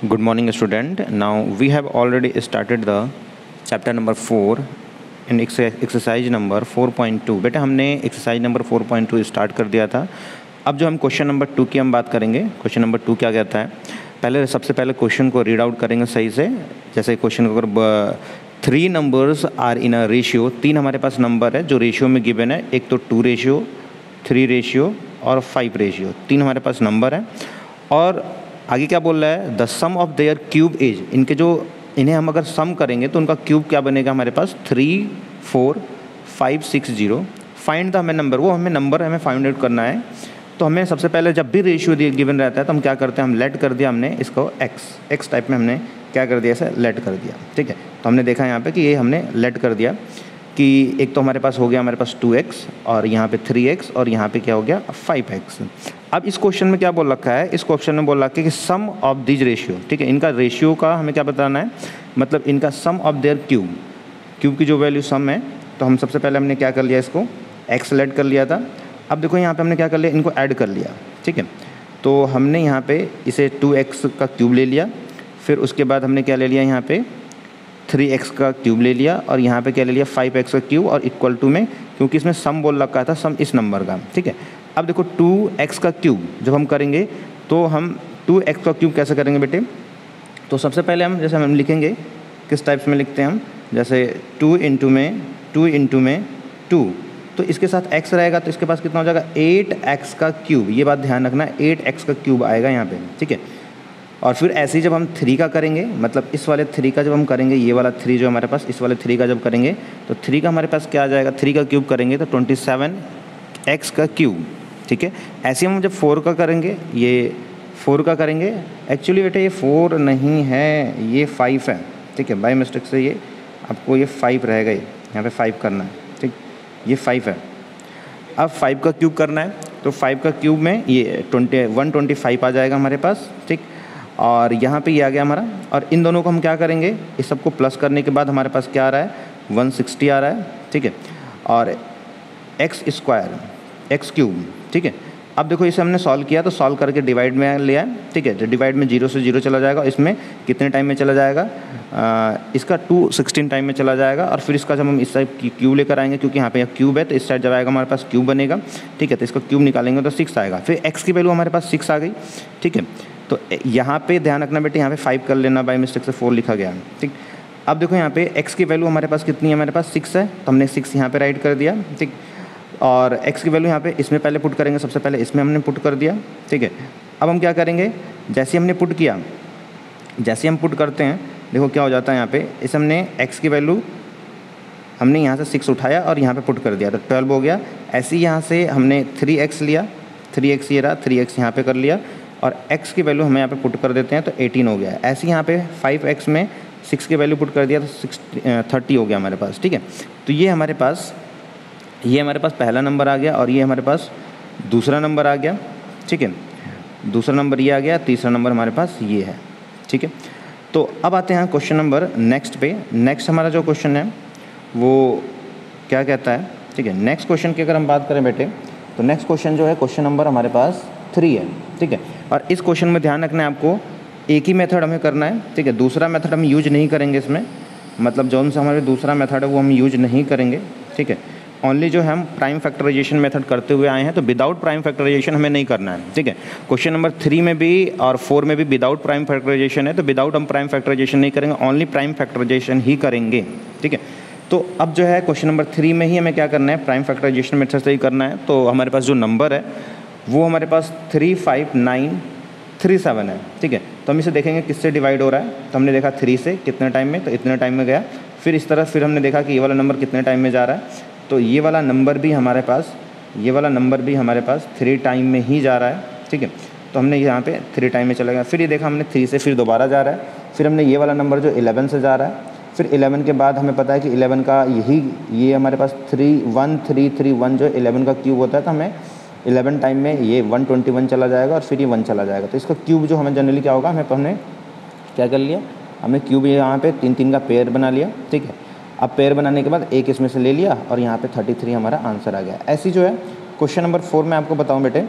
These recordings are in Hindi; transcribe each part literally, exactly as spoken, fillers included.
Good morning, student. Now we have already started the chapter number four and exercise number four point two. बेटा हमने exercise number four point two start कर दिया था. अब जो हम क्वेश्चन नंबर टू की हम बात करेंगे. क्वेश्चन नंबर टू क्या कहता है, पहले सबसे पहले क्वेश्चन को रीड आउट करेंगे सही से. जैसे क्वेश्चन को अगर three numbers are in a ratio, तीन हमारे पास नंबर है जो रेशियो में गिवन है. एक तो टू रेशियो, थ्री रेशियो और फाइव रेशियो, तीन हमारे पास नंबर है. और आगे क्या बोल रहा है, the sum of their cube is, इनके जो इन्हें हम अगर सम करेंगे तो उनका क्यूब क्या बनेगा हमारे पास three four five six zero. Find the हमें नंबर, वो हमें नंबर हमें फाइंड आउट करना है. तो हमें सबसे पहले जब भी रेशियो दिए गिवन रहता है तो हम क्या करते हैं, हम लेट कर दिया हमने इसको एक्स एक्स टाइप में हमने क्या कर दिया, ऐसे लेट कर दिया. ठीक है, तो हमने देखा यहाँ पे कि ये हमने लेट कर दिया कि एक तो हमारे पास हो गया हमारे पास टू एक्स और यहाँ पे थ्री एक्स और यहाँ पे क्या हो गया फाइव एक्स. अब इस क्वेश्चन में क्या बोल रखा है, इस क्वेश्चन में बोल रखा है कि सम ऑफ दिस रेशियो. ठीक है, इनका रेशियो का हमें क्या बताना है, मतलब इनका sum of their cube, cube की जो वैल्यू सम है. तो हम सबसे पहले हमने क्या कर लिया, इसको एक्स लेट कर लिया था. अब देखो यहाँ पे हमने क्या कर लिया, इनको ऐड कर लिया. ठीक है, तो हमने यहाँ पे इसे टू एक्स का क्यूब ले लिया, फिर उसके बाद हमने क्या ले लिया यहाँ पे थ्री एक्स का क्यूब ले लिया और यहाँ पे क्या ले लिया फाइव एक्स का क्यूब और इक्वल टू में, क्योंकि इसमें सम बोल रखा था, सम इस नंबर का. ठीक है, अब देखो टू एक्स का क्यूब जब हम करेंगे तो हम टू एक्स का क्यूब कैसे करेंगे बेटे. तो सबसे पहले हम जैसे हम लिखेंगे किस टाइप्स में लिखते हैं हम, जैसे टू इंटू में टू इंटू में टू, तो इसके साथ x रहेगा तो इसके पास कितना हो जाएगा एट एक्स का क्यूब. ये बात ध्यान रखना, एट एक्स का क्यूब आएगा यहाँ पे. ठीक है, और फिर ऐसे ही जब हम थ्री का करेंगे, मतलब इस वाले थ्री का जब हम करेंगे, ये वाला थ्री जो हमारे पास, इस वाले थ्री का जब करेंगे तो थ्री का हमारे पास क्या आ जाएगा, थ्री का क्यूब करेंगे तो ट्वेंटी सेवन एक्स का क्यूब. ठीक है, ऐसे हम जब फोर का करेंगे, ये फोर का करेंगे, एक्चुअली बेटा ये फोर नहीं है, ये फाइव है. ठीक है, बाय मिस्टेक से ये आपको ये फाइव रहेगा, ये यहाँ पे फाइव करना है. ठीक, ये फाइव है. अब फाइव का क्यूब करना है तो फाइव का क्यूब में ये ट्वेंटी वन ट्वेंटी फाइव आ जाएगा हमारे पास. ठीक, और यहाँ पे ये आ गया हमारा, और इन दोनों को हम क्या करेंगे, इस सबको प्लस करने के बाद हमारे पास क्या आ रहा है, वन सिक्सटी आ रहा है. ठीक है, और एक्स स्क्वायर एक्स क्यूब. ठीक है, अब देखो इसे हमने सॉल्व किया तो सॉल्व करके डिवाइड में लिया. ठीक है, तो डिवाइड में जीरो से जीरो चला जाएगा, इसमें कितने टाइम में चला जाएगा, आ, इसका टू सिक्सटीन टाइम में चला जाएगा. और फिर इसका जब हम इस साइड क्यूब लेकर आएंगे, क्योंकि यहाँ पे क्यूब है तो इस साइड जब आएगा हमारे पास क्यूब बनेगा. ठीक है, तो इसका क्यूब निकालेंगे तो सिक्स आएगा. फिर एक्स की वैल्यू हमारे पास सिक्स आ गई. ठीक है, तो यहाँ पे ध्यान रखना बेटे, यहाँ पे फाइव कर लेना, बाय मिस्टेक से फोर लिखा गया. ठीक, अब देखो यहाँ पे x की वैल्यू हमारे पास कितनी है, हमारे पास सिक्स है, तो हमने सिक्स यहाँ पे राइट कर दिया. ठीक, और x की वैल्यू यहाँ पे इसमें पहले पुट करेंगे, सबसे पहले इसमें हमने पुट कर दिया. ठीक है, अब हम क्या करेंगे, जैसे हमने पुट किया, जैसे हम पुट करते हैं देखो क्या हो जाता है, यहाँ पे इस हमने x की वैल्यू हमने यहाँ से सिक्स उठाया और यहाँ पे पुट कर दिया तो ट्वेल्व हो गया. ऐसे ही यहाँ से हमने थ्री एक्स लिया, थ्री एक्स ये रहा, थ्री एक्स यहाँ पे कर लिया और x की वैल्यू हमें यहाँ पे पुट कर देते हैं तो एटीन हो गया. ऐसे ही यहाँ पे फाइव एक्स में सिक्स की वैल्यू पुट कर दिया तो सिक्स थर्टी हो गया हमारे पास. ठीक है, तो ये हमारे पास ये हमारे पास पहला नंबर आ गया और ये हमारे पास दूसरा नंबर आ गया. ठीक है, दूसरा नंबर ये आ गया, तीसरा नंबर हमारे पास ये है. ठीक है, तो अब आते हैं क्वेश्चन नंबर नेक्स्ट पे. नेक्स्ट हमारा जो क्वेश्चन है वो क्या कहता है. ठीक है, नेक्स्ट क्वेश्चन की अगर हम बात करें बेटे तो नेक्स्ट क्वेश्चन जो है क्वेश्चन नंबर हमारे पास थ्री है. ठीक है, और इस क्वेश्चन में ध्यान रखना है आपको, एक ही मेथड हमें करना है. ठीक है, दूसरा मेथड हम यूज नहीं करेंगे इसमें, मतलब जो सा हमारे दूसरा मेथड है वो हम यूज नहीं करेंगे. ठीक है, ओनली जो है हम प्राइम फैक्टराइजेशन मेथड करते हुए आए हैं, तो विदाउट प्राइम फैक्टराइजेशन हमें नहीं करना है. ठीक है, क्वेश्चन नंबर थ्री में भी और फोर में भी विदाउट प्राइम फैक्टराइजेशन है, तो विदाउट हम प्राइम फैक्टराइजेशन नहीं करेंगे, ओनली प्राइम फैक्टराइजेशन ही करेंगे. ठीक है, तो अब जो है क्वेश्चन नंबर थ्री में ही हमें क्या करना है, प्राइम फैक्टराइजेशन मेथड से ही करना है. तो हमारे पास जो नंबर है वो हमारे पास three five nine three seven है. ठीक है, तो हम इसे देखेंगे किससे डिवाइड हो रहा है. तो हमने देखा थ्री से कितने टाइम में, तो इतने टाइम में गया. फिर इस तरह फिर हमने देखा कि ये वाला नंबर कितने टाइम में जा रहा है, तो ये वाला नंबर भी हमारे पास ये वाला नंबर भी हमारे पास थ्री टाइम में ही जा रहा है. ठीक है, तो हमने यहाँ पे थ्री टाइम में चला गया. फिर ये देखा हमने थ्री से फिर दोबारा जा रहा है. फिर हमने ये वाला नंबर जो इलेवन से जा रहा है, फिर इलेवन के बाद हमें पता है कि इलेवन का यही ये हमारे पास three one three three one जो इलेवन का क्यूब होता है, तो हमें इलेवन टाइम में ये वन ट्वेंटी वन चला जाएगा और फिर ये वन चला जाएगा. तो इसका क्यूब जो हमें जनरली क्या होगा, हमें हमने क्या कर लिया, हमने क्यूब यहाँ पे तीन तीन का पेयर बना लिया. ठीक है, अब पेयर बनाने के बाद एक इसमें से ले लिया और यहाँ पे थर्टी थ्री हमारा आंसर आ गया. ऐसी जो है क्वेश्चन नंबर फोर में आपको बताऊँ बेटे,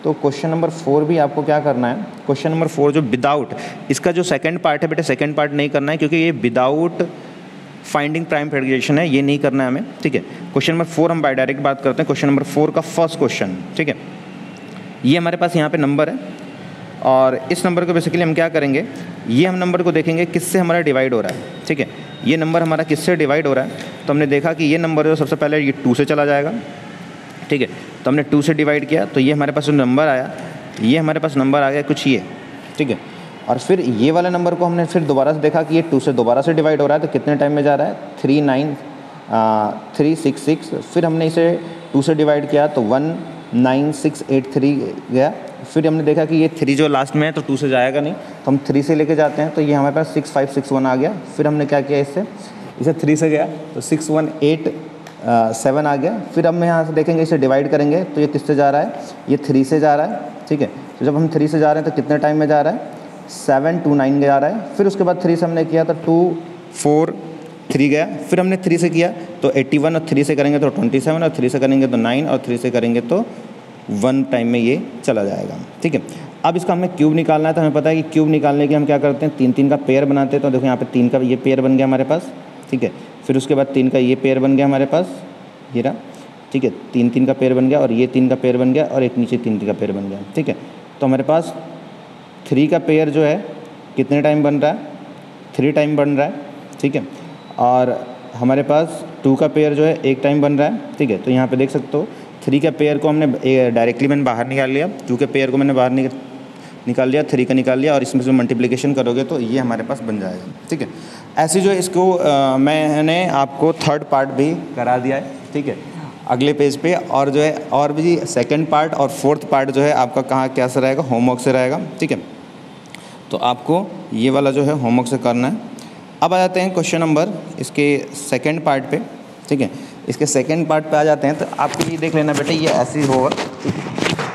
तो क्वेश्चन नंबर फोर भी आपको क्या करना है, क्वेश्चन नंबर फोर जो विदाउट, इसका जो सेकंड पार्ट है बेटा सेकंड पार्ट नहीं करना है क्योंकि ये विदाउट फाइंडिंग प्राइम फैक्टराइजेशन है, ये नहीं करना है हमें, ठीक है। क्वेश्चन नंबर फोर हम बाय डायरेक्ट बात करते हैं। क्वेश्चन नंबर फोर का फर्स्ट क्वेश्चन, ठीक है, ये हमारे पास यहाँ पे नंबर है और इस नंबर को बेसिकली हम क्या करेंगे, ये हम नंबर को देखेंगे किससे हमारा डिवाइड हो रहा है, ठीक है। ये नंबर हमारा किससे डिवाइड हो रहा है, तो हमने देखा कि ये नंबर जो सबसे पहले ये टू से चला जाएगा, ठीक है। तो हमने टू से डिवाइड किया तो ये हमारे पास जो नंबर आया, ये हमारे पास नंबर आ गया कुछ ये, ठीक है। और फिर ये वाला नंबर को हमने फिर दोबारा से देखा कि ये टू से दोबारा से डिवाइड हो रहा है, तो कितने टाइम में जा रहा है, three nine three six six. फिर हमने इसे टू से डिवाइड किया तो one nine six eight three गया। फिर हमने देखा कि ये थ्री जो लास्ट में है तो टू से जाएगा नहीं, तो हम थ्री से लेके जाते हैं, तो ये हमारे पास सिक्स फाइव सिक्स वन आ गया। फिर हमने क्या किया, इससे इसे थ्री से गया तो सिक्स वन एट सेवन आ गया। फिर हम यहाँ से देखेंगे, इसे डिवाइड करेंगे तो ये किससे जा रहा है, ये थ्री से जा रहा है, ठीक है। तो जब हम थ्री से जा रहे हैं तो कितने टाइम में जा रहा है, सेवन टू नाइन जा रहा है। फिर उसके बाद थ्री से हमने किया तो टू फोर थ्री गया। फिर हमने थ्री से किया तो एट्टी वन और थ्री से करेंगे तो ट्वेंटी सेवन और थ्री से करेंगे तो नाइन और थ्री से करेंगे तो वन टाइम में ये चला जाएगा, ठीक है। अब इसका हमें क्यूब निकालना है, तो हमें पता है कि क्यूब निकालने के हम क्या करते हैं, तीन तीन का पेयर बनाते हैं। तो देखो यहाँ पे तीन का ये पेयर बन गया हमारे पास, ठीक है। फिर उसके बाद तीन का ये पेयर बन गया हमारे पास, ये रहा, ठीक है। तीन तीन का पेयर बन गया और ये तीन का पेयर बन गया और एक नीचे तीन का पेयर बन गया, ठीक है। तो हमारे पास थ्री का पेयर जो है कितने टाइम बन रहा है, थ्री टाइम बन रहा है, ठीक है। और हमारे पास टू का पेयर जो है एक टाइम बन रहा है, ठीक है। तो यहाँ पे देख सकते हो थ्री का पेयर को हमने डायरेक्टली मैंने बाहर निकाल लिया, टू के पेयर को मैंने बाहर निकाल निकाल लिया, थ्री का निकाल लिया और इसमें से मल्टीप्लिकेशन करोगे तो ये हमारे पास बन जाएगा, ठीक है। ऐसे जो इसको आ, मैंने आपको थर्ड पार्ट भी करा दिया है, ठीक है, अगले पेज पे। और जो है और भी सेकंड पार्ट और फोर्थ पार्ट जो है आपका कहाँ क्या से रहेगा, होमवर्क से रहेगा, ठीक है। तो आपको ये वाला जो है होमवर्क से करना है। अब आ जाते हैं क्वेश्चन नंबर इसके सेकंड पार्ट पे, ठीक है। इसके सेकंड पार्ट पे आ जाते हैं तो आपके लिए देख लेना बेटे, ये ऐसे ही होगा,